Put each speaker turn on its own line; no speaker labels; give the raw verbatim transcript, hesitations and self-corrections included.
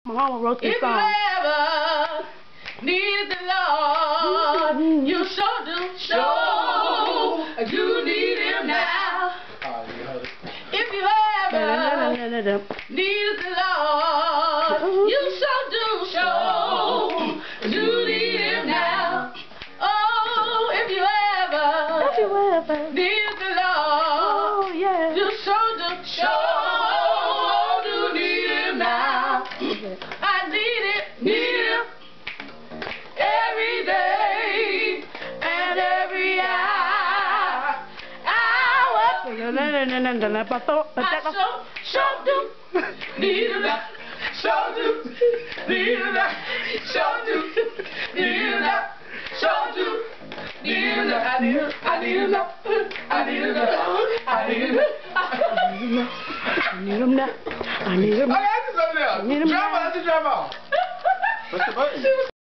My mama wrote this
if
song.
If you ever need the Lord, mm-hmm. you sure do, sure you need Him now. If you ever need the Lord, you sure do, sure you need Him now. Oh, if you ever,
if you ever
need the Lord,
oh yeah,
you sure do, sure you need Him now. I need it, need Him every day and every hour. Hour. I sure, sure do need Him now. Sure do need Him now. Sure do need Him now. Sure do need Him now. I need Him. I need Him now. I need Him now. I need Him now.
I need Him now. I need Him now.
I got this over there. Drop out, drop out. What's the button?